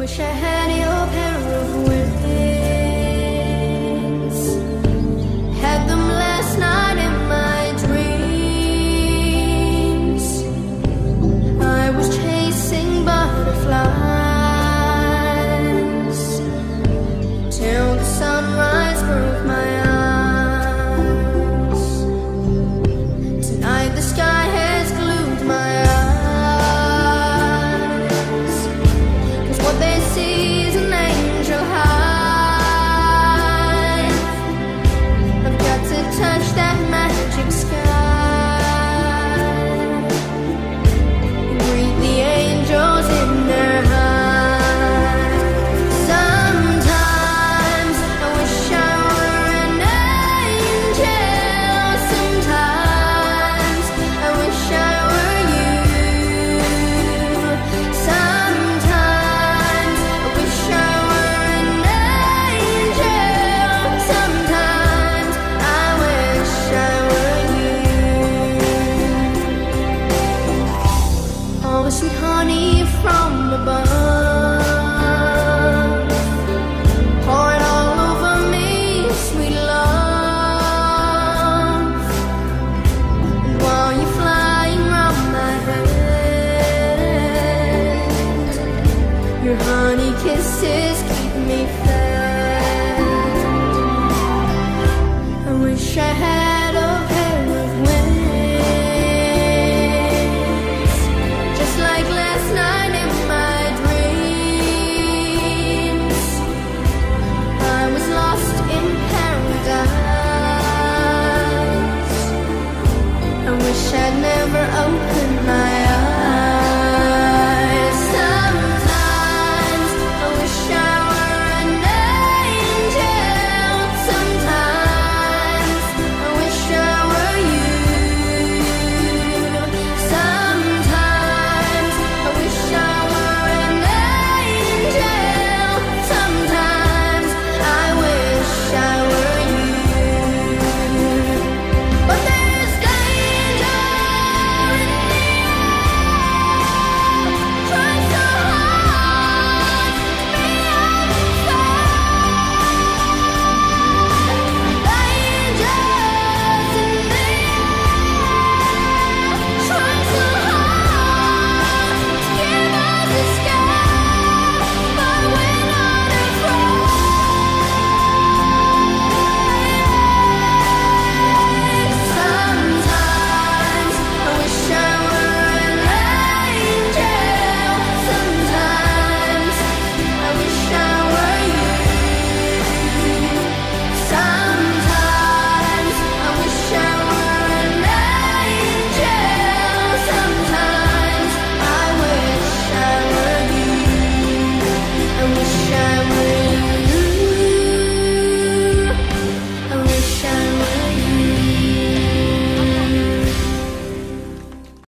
wish I had your pair of wings. Had them last night in my dreams. I was chasing butterflies till the sunrise broke my eyes. Tonight the sky has glued my eyes, 'cause what they see is an angel high. I've got to touch that magic sky and greet the angels in their high. Sometimes I wish I were an angel. Sometimes I wish I were you. Sometimes I wish I were an angel. Sometimes I wish I were you. All the sweet honey from above, pour it all over me, sweet love. And while you're flying round my head, your honey kisses keep me fed. I wish I had